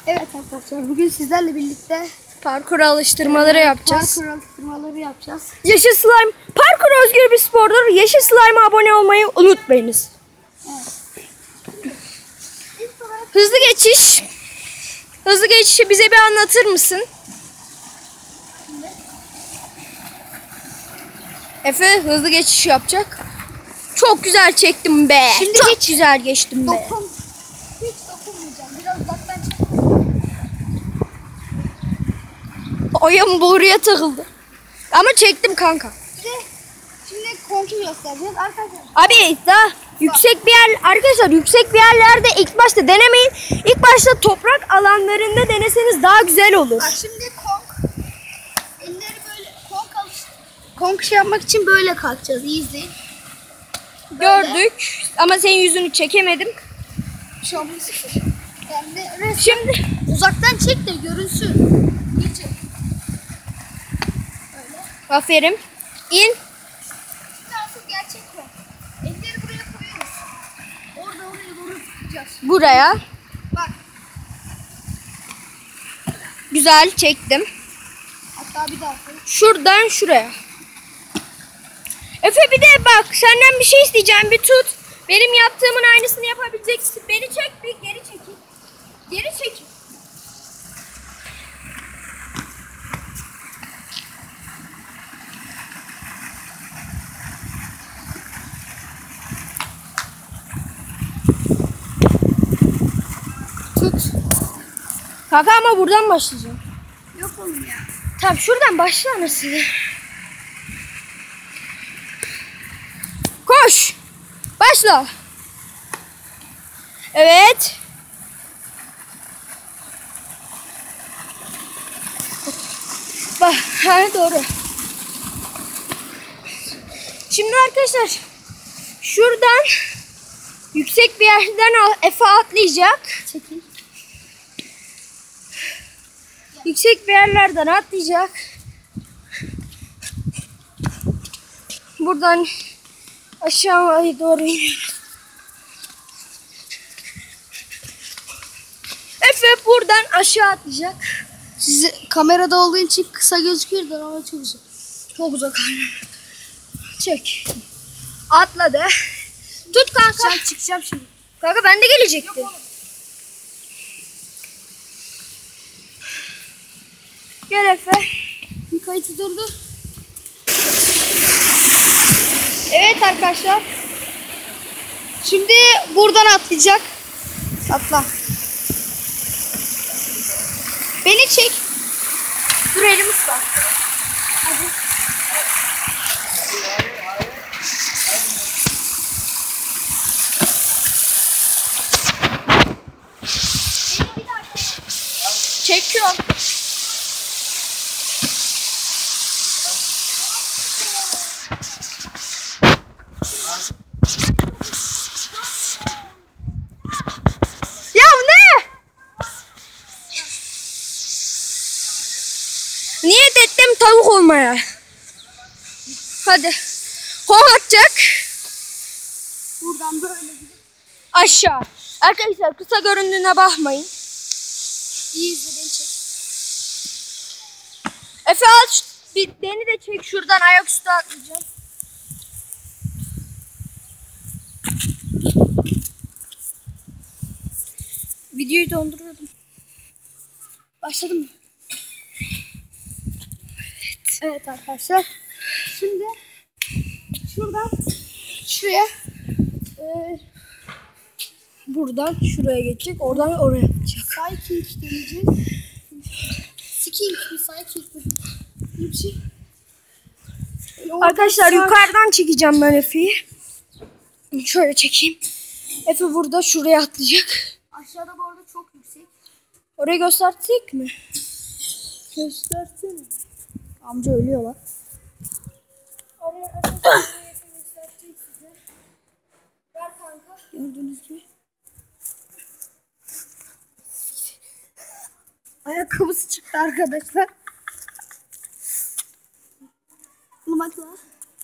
Evet arkadaşlar, bugün sizlerle birlikte Parkur alıştırmaları yapacağız. Parkur alıştırmaları yapacağız. Yeşil slime parkur özgür bir spordur. Yeşil slime'a abone olmayı unutmayınız. Evet. Hızlı geçiş. Hızlı geçişi bize bir anlatır mısın? Efe hızlı geçiş yapacak. Çok güzel çektim be. Şimdi çok güzel geçtim be. Hiç dokunmayacağım. Biraz uzaktan çek. Ayağım boruya takıldı. Ama çektim kanka. Şimdi kontrol göstereceğiz arkadaşlar. Abi daha yüksek bir yer arkadaşlar, yüksek bir yerlerde ilk başta denemeyin. İlk başta toprak alanlarında deneseniz daha güzel olur. Bak şimdi elleri böyle konk şey yapmak için böyle kalkacağız. İyi izleyin. Gördük ama senin yüzünü çekemedim. Şu an ben de Şimdi uzaktan çek de görünsün. İyi çek. Öyle. aferin. İn. Şimdi asıl gerçek bu. Elleri buraya koyuyoruz. Oraya doğru tutacağız. Buraya. Bak. Güzel çektim. Hatta bir daha koy. Şuradan şuraya. Efe bir de bak senden bir şey isteyeceğim, bir tut. Benim yaptığımın aynısını yapabileceksin. Beni çek bir geri çekil. Geri çekil. Tut. Kanka ama buradan başlayacağım. Yok oğlum ya. Tamam şuradan başla anasını. Koş. Başla. Evet. Bak, ha, doğru. Şimdi arkadaşlar şuradan yüksek bir yerden Efe atlayacak. Çekil. Yüksek bir yerlerden atlayacak. Buradan aşağıya doğru iniyoruz. Efe buradan aşağı atlayacak. Size kamerada olduğu için kısa gözüküyor ama çok uzak. Çok uzak. Çek. Atladı. Tut kanka. Çıkacağım şimdi. Kanka ben de gelecektim. Gel Efe. Bir kayıtı durdur. Evet arkadaşlar. Şimdi buradan atlayacak. Atla. Beni çek. Dur elim ıslak. Hadi. Çekiyorum. Ya ne? Niyet ettim tavuk olmaya. Hadi. Hop atacak. Buradan böyle gidip Aşağı. Arkadaşlar kısa göründüğüne bakmayın. iyi izle, beni çek. Efe al beni de çek, şuradan ayaküstü atlayacağım. Videoyu donduruyordum. Başladı mı? Evet arkadaşlar. Şimdi şuradan şuraya Buradan şuraya geçecek, oradan oraya atacak. cycling deneyeceğiz. Skiing mi, cycling mi? Bir şey. Arkadaşlar yukarıdan çekeceğim ben Efe'yi. Şöyle çekeyim. Efe burada şuraya atlayacak. Aşağıda bu arada çok yüksek. Orayı göstersek mi? Göstersene. Amca ölüyor lan. Oraya gösterecek size. Ver kanka. Gördüğünüz gibi. Ayakkabısı çıktı arkadaşlar. Bunu bak lan.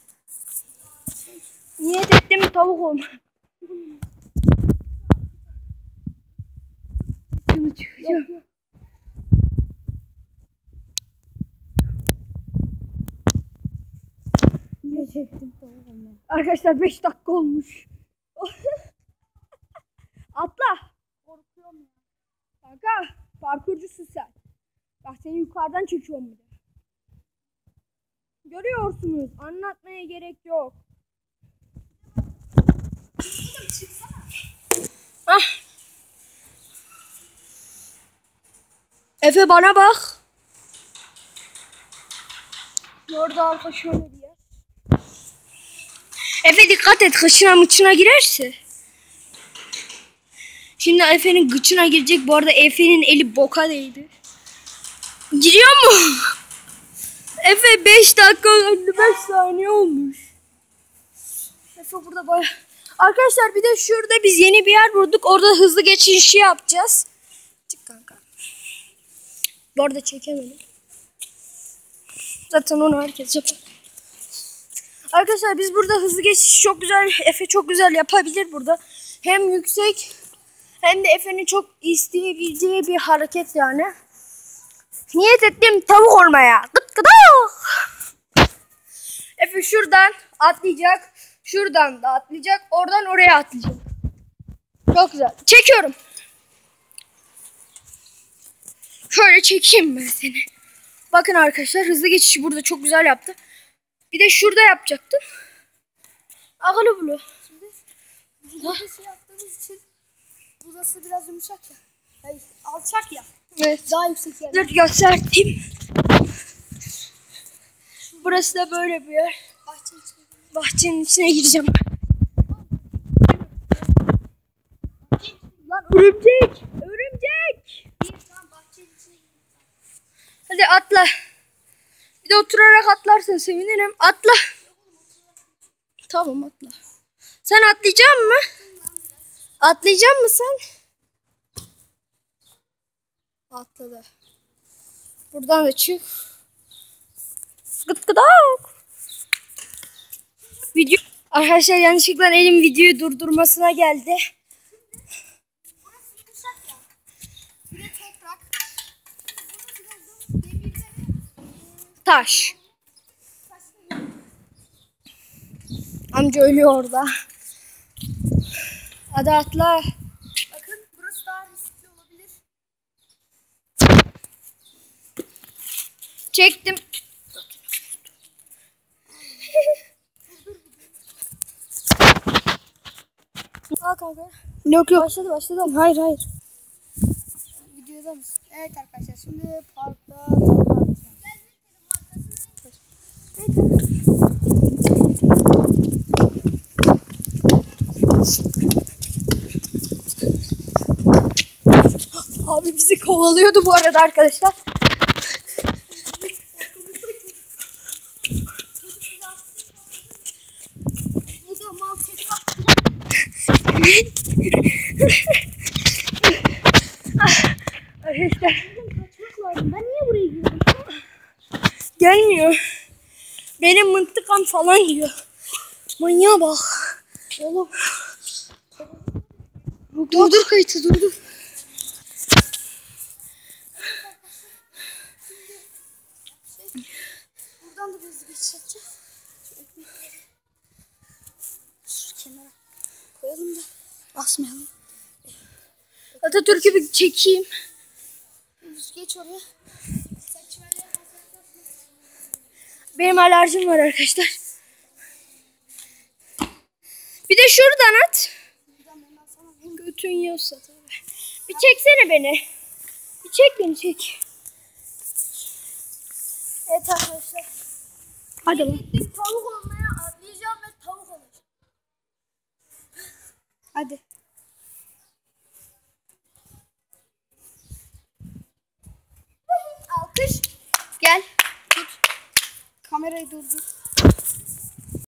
Niyet ettim tavuk olma. Şunu çıkacağım. çektim. Arkadaşlar 5 dakika olmuş. Atla. Korkuyorum ya. Kanka parkurcusun sen. Bak seni yukarıdan çekiyorum bir de. Görüyorsunuz. Anlatmaya gerek yok. Ah. Efe bana bak. Orada arka şöyle bir yer. Efe dikkat et, kışına mıçına girerse. Şimdi Efe'nin gıçına girecek. Bu arada Efe'nin eli boka değdi. Giriyor mu? Efe 5 dakika 55 saniye olmuş. Efe burada baya... Arkadaşlar bir de şurada biz yeni bir yer bulduk. Orada hızlı geçişi yapacağız. Çık kanka. Bu arada çekemedim. Zaten onu herkes yapar. Arkadaşlar biz burada hızlı geçiş çok güzel. Efe çok güzel yapabilir burada. Hem yüksek hem de Efe'nin çok isteyebileceği bir hareket yani. Niyet ettim tavuk olmaya. Gıt gıdak. Efe şuradan atlayacak. Şuradan da atlayacak. Oradan oraya atlayacak. Çok güzel. Çekiyorum. Şöyle çekeyim ben seni. Bakın arkadaşlar hızlı geçişi burada çok güzel yaptı. Bir de şurada yapacaktım. Ağlı bulu. Şimdi burada şey yaptığımız için burası biraz yumuşak ya. Hayır, alçak ya. Evet. Daha yüksek yani. Dur göstereyim. Burası da böyle bir yer. Bahçenin içine. Bahçenin içine gireceğim. Lan örümcek! Örümcek! Tamam, bahçenin içine gidelim. Hadi atla. Bir de oturarak atlarsan sevinirim. Atla. Tamam atla. Sen atlayacak mısın? Atlayacak mısın sen? Atladı. Buradan da çık. Gıt gıdak. Video. Arkadaşlar yanlışlıkla elim videoyu durdurmasına geldi. Burası yumuşak ya. Bir de toprak. Burada biraz da demirde Taş. Amca ölüyor orada. Hadi atla. bakın burası daha riskli olabilir. Çektim. Al kanka. Yok yok. Başladı. Hayır hayır. Videoda mısın? Evet arkadaşlar şimdi parkta toprak atacağım. Abi bizi kovalıyordu bu arada arkadaşlar. Bu da mal tekrar. Arkadaşlar Kaçmak lazım. Ben niye buraya girdim? gelmiyor. Benim mıntıkam falan diyor. Manyağa bak. Oğlum. Durdur kayıtı durdur. Buradan da hızlı geçiş yapacağız. Şu ekmekleri şu kenara koyalım da asmayalım. Atatürk'ü bir çekeyim. Düz geç oraya. Sen çimenleri fazla. Benim alerjim var arkadaşlar. Bir de şuradan at. Buradan hemen sana vurayım. Götün yiyorsa tabii. Bir çeksene beni. Bir çek beni çek. Evet arkadaşlar. Hadi lan. Gittim tavuk olmaya atlayacağım ve tavuk olacağım. Hadi. Alkış. Gel. Kamerayı durdur.